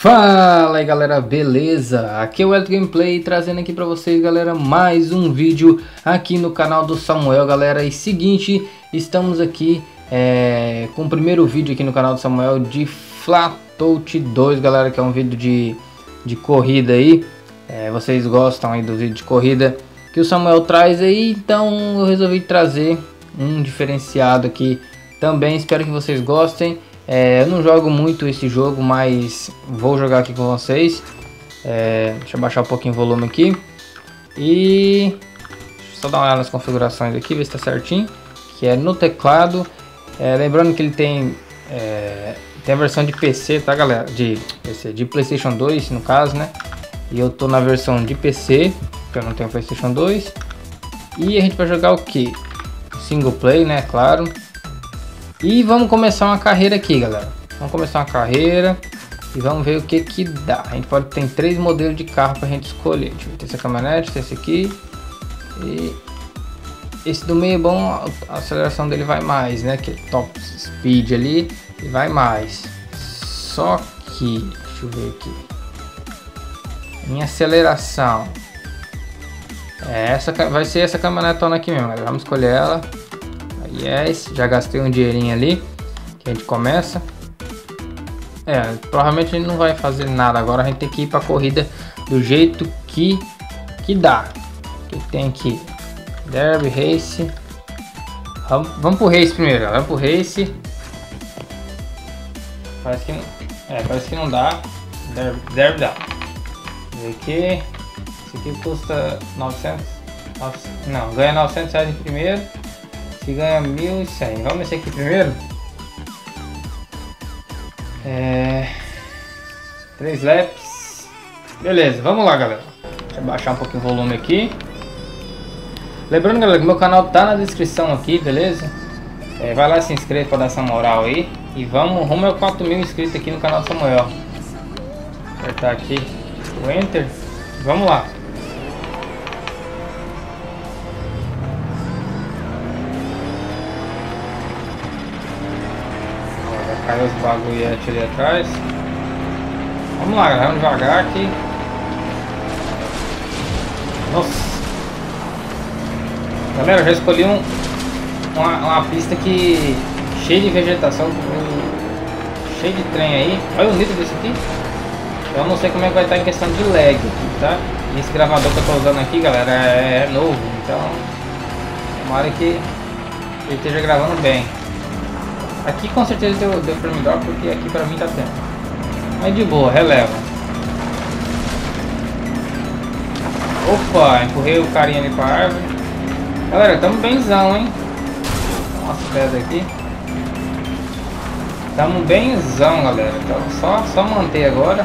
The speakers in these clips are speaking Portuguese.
Fala aí galera, beleza? Aqui é o Elton Gameplay trazendo aqui pra vocês, galera, mais um vídeo aqui no canal do Samuel, galera. E seguinte, estamos aqui com o primeiro vídeo aqui no canal do Samuel de Flatout 2, galera, que é um vídeo de corrida aí. Vocês gostam aí do vídeo de corrida que o Samuel traz aí, então eu resolvi trazer um diferenciado aqui também. Espero que vocês gostem. Eu não jogo muito esse jogo, mas vou jogar aqui com vocês. Deixa eu baixar um pouquinho o volume aqui. E deixa eu só dar uma olhada nas configurações aqui, ver se está certinho. Que é no teclado. Lembrando que ele tem a versão de PC, tá galera? De PlayStation 2 no caso, né? E eu tô na versão de PC, porque eu não tenho PlayStation 2. E a gente vai jogar o que? Single play, né? Claro. E vamos começar uma carreira aqui, galera. Vamos começar uma carreira e vamos ver o que que dá. A gente tem 3 modelos de carro para a gente escolher. Deixa eu ver, tem essa caminhonete, tem esse aqui. E esse do meio é bom, a aceleração dele vai mais, né? Que é top speed ali e vai mais. Só que, deixa eu ver aqui. Em aceleração. Essa vai ser essa caminhonetona aqui mesmo, galera. Vamos escolher ela. Yes, já gastei um dinheirinho ali que a gente começa. Provavelmente a gente não vai fazer nada agora. A gente tem que ir para a corrida do jeito que dá. Que tem aqui Derby, Race. Vamos pro Race primeiro, galera. Vamos pro Race. Parece que não dá. Derby dá. Aqui. Esse aqui custa 900. Não, ganha 900 reais em primeiro. Se ganha 1.100. Vamos nesse aqui primeiro. 3 laps. Beleza, vamos lá, galera. Deixa eu baixar um pouquinho o volume aqui. Lembrando, galera, que meu canal tá na descrição aqui, beleza? Vai lá, se inscreve para dar essa moral aí. E vamos rumo a 4.000 inscritos aqui no canal do Samuel. Vou apertar aqui o Enter. Vamos lá. Caiu os bagulhetes ali atrás. Vamos lá, galera, vamos devagar aqui. Nossa, galera, eu já escolhi uma pista que cheia de vegetação, cheio de trem aí. Olha o nitro desse aqui. Eu não sei como é que vai estar em questão de lag aqui, tá? E esse gravador que eu tô usando aqui, galera, é novo, então tomara que ele esteja gravando bem. Aqui com certeza deu frame drop, porque aqui pra mim tá tendo. Mas de boa, releva. Opa, empurrei o carinha ali pra árvore. Galera, tamo benzão, hein? Umas pedras aqui. Tamo benzão, galera. Então só manter agora.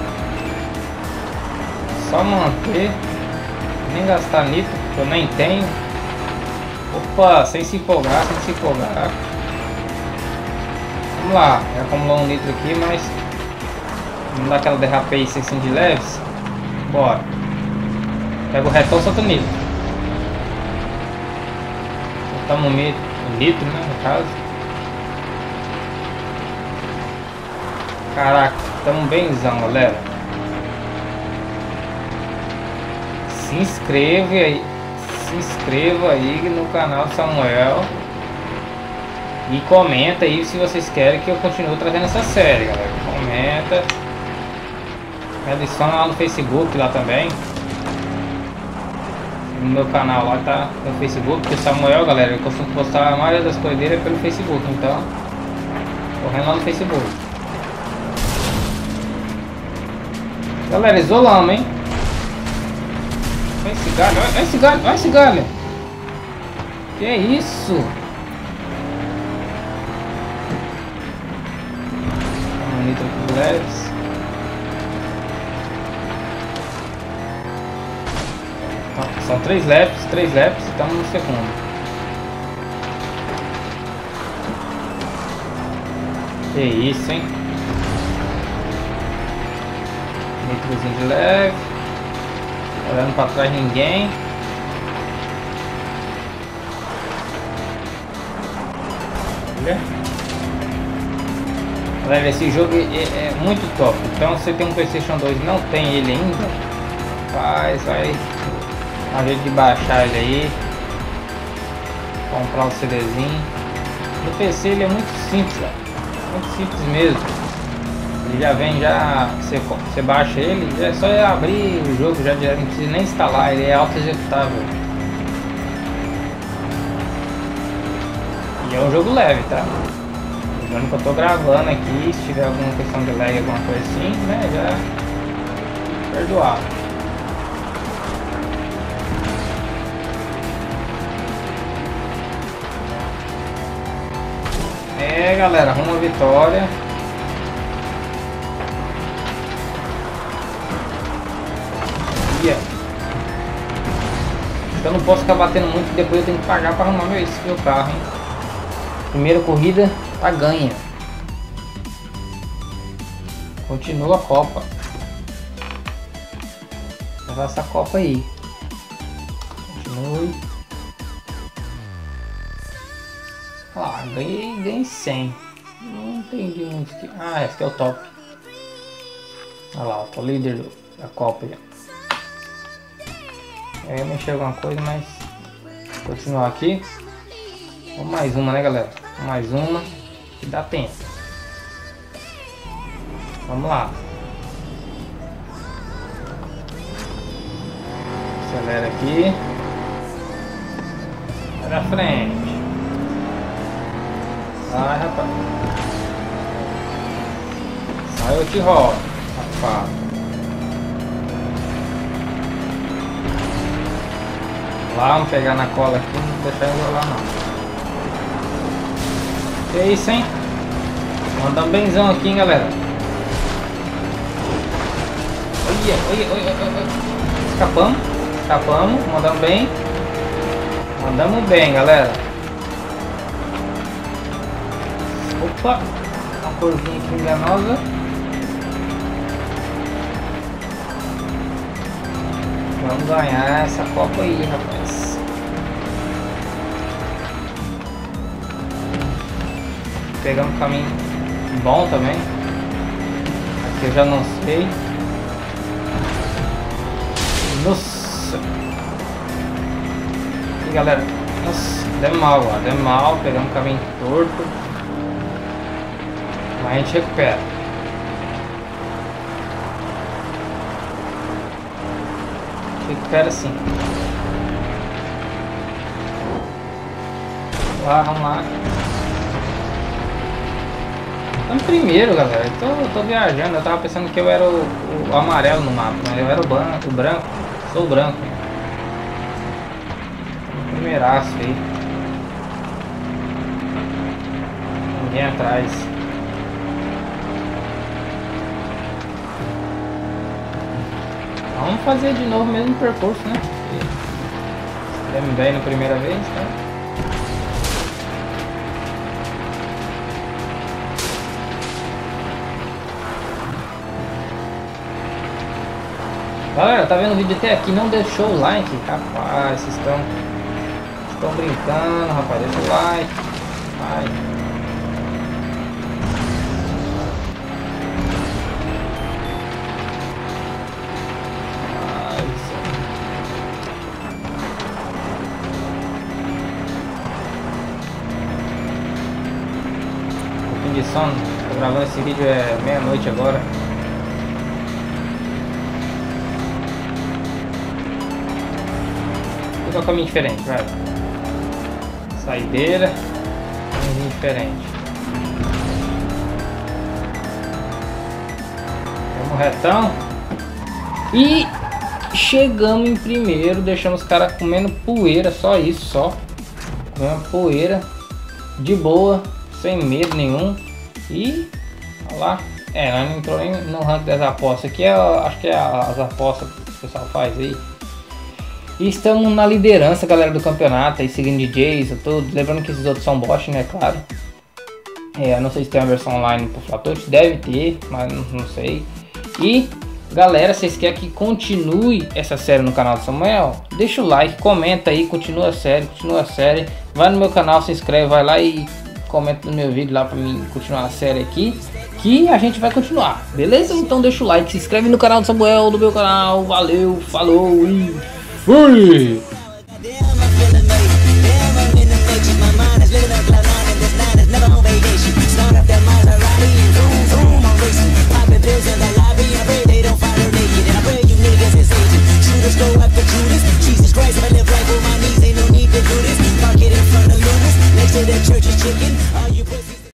Só manter. Nem gastar nitro, que eu nem tenho. Opa, sem se empolgar, sem se empolgar. Vamos lá, já acumulou um nitro aqui, mas vamos dar aquela derrapeia assim de leves. Bora. Pega o retão, solta o nitro. Soltamos o nitro, né, no caso. Caraca, estamos benzão, galera. Se inscreva aí no canal do Samuel. E comenta aí se vocês querem que eu continue trazendo essa série, galera. Comenta. Me adiciona lá no Facebook lá também. No meu canal lá tá no Facebook. Porque o Samuel, galera, eu costumo postar a maioria das coisas dele pelo Facebook. Então, correndo lá no Facebook. Galera, isolamos, hein? Olha esse galho, olha esse galho, olha esse galho. Que é isso? Nitro aqui leves. São 3 laps e estamos no segundo. Que isso, hein? Nitrozinho de leve. Olhando para trás ninguém. Olha. Galera, esse jogo é muito top. Então se você tem um PlayStation 2 e não tem ele ainda, vai a jeito de baixar ele aí, comprar um CDzinho. No PC ele é muito simples, cara. Muito simples mesmo. Ele já vem, você baixa ele, é só abrir o jogo já direto, não precisa nem instalar, ele é auto-executável. E é um jogo leve, tá? Lembrando que eu tô gravando aqui, se tiver alguma questão de lag, alguma coisa assim, né, já perdoado. É, galera, rumo à vitória. Eu não posso ficar batendo muito, depois eu tenho que pagar para arrumar meu carro, hein? Primeira corrida tá ganha. Continua a Copa. Levar essa Copa aí. Continue. Ah, ganhei 100. Não entendi muito. Ah, esse aqui é o top. Olha lá, eu tô líder da Copa já. Eu ia mexer alguma coisa, mas vou continuar aqui. Vamos mais uma, né, galera? Mais uma que dá tempo. Vamos lá. Acelera aqui. Vai na frente. Vai, rapaz. Sai, eu te rolo, safado. Lá, vamos pegar na cola aqui, não vou deixar enrolar não. Que isso, hein? Mandamos benzão aqui, hein, galera. Olha. Escapamos, mandamos bem. Mandamos bem, galera. Opa, uma corzinha aqui enganosa. Vamos ganhar essa Copa aí, rapaz. Pegamos um caminho bom também. Aqui eu já não sei. Nossa. E galera, nossa, deu mal, ó. Deu mal, pegamos um caminho torto. Mas a gente recupera. Recupera sim. Vamos lá. Estamos primeiro, galera. Eu tô viajando. Eu tava pensando que eu era o amarelo no mapa, mas eu era o branco. Sou o branco. Primeiraço aí. Ninguém atrás. Vamos fazer de novo o mesmo percurso, né? Demos bem na primeira vez, tá? Galera, tá vendo o vídeo até aqui? Não deixou o like? Rapaz, vocês estão brincando, rapaz. Deixa o like. Vai. De sono, tô gravando esse vídeo, é meia-noite agora. Vou dar um caminho diferente, vai. Saideira, caminho diferente. Vamos retão. E chegamos em primeiro, deixamos os caras comendo poeira, só isso, só. Comendo poeira, de boa. Sem medo nenhum. E olha lá. Nós não entrou nem no ranking das apostas. Aqui acho que é as apostas que o pessoal faz aí. E estamos na liderança, galera, do campeonato. Aí seguindo DJs, tudo. Lembrando que esses outros são bots, né? Claro. Não sei se tem uma versão online pro Flatote. Deve ter, mas não sei. E galera, vocês querem que continue essa série no canal do Samuel? Deixa o like, comenta aí, continua a série. Vai no meu canal, se inscreve, vai lá e comenta no meu vídeo lá pra mim continuar a série aqui. que a gente vai continuar, beleza? Então deixa o like, se inscreve no canal do Samuel, no meu canal, valeu, falou e fui!